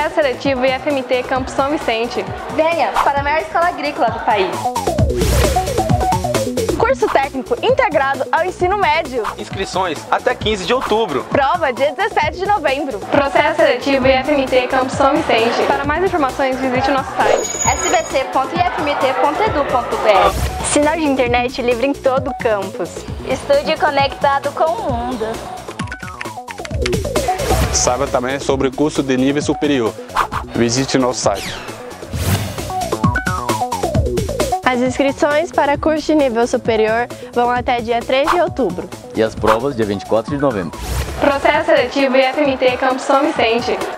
Processo seletivo IFMT Campus São Vicente. Venha para a maior escola agrícola do país. Curso técnico integrado ao ensino médio. Inscrições até 15 de outubro. Prova dia 17 de novembro. Processo seletivo IFMT Campus São Vicente. Para mais informações, visite o nosso site sbc.ifmt.edu.br. Sinal de internet livre em todo o campus. Estude conectado com o mundo. Saiba também sobre o curso de nível superior. Visite nosso site. As inscrições para curso de nível superior vão até dia 3 de outubro. E as provas dia 24 de novembro. Processo seletivo IFMT Campus São Vicente.